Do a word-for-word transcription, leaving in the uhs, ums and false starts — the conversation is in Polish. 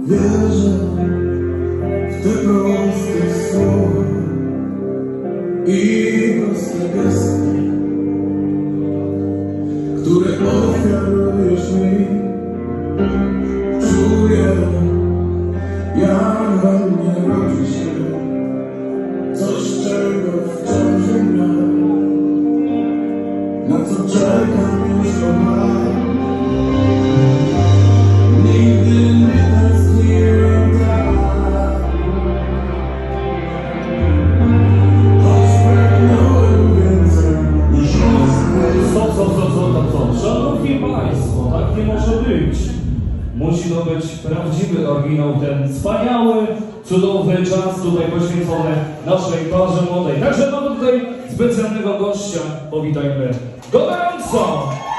Wierzę w te proste słowa i proste gesty, które ofiarujesz mi. Czuję, jak we mnie rodzi się coś, czego wciąż nie mam, na co czekam już od lat. Nigdy nie tęskniłem tak, choć pragnąłem więcej niż mocny. Co, co, co, co, co, co? Szanowni Państwo, tak nie może być. Musi to być prawdziwy oryginał, ten wspaniały, cudowny czas tutaj poświęcony naszej parze młodej. Także mamy tutaj specjalnego gościa. Powitajmy gorąco!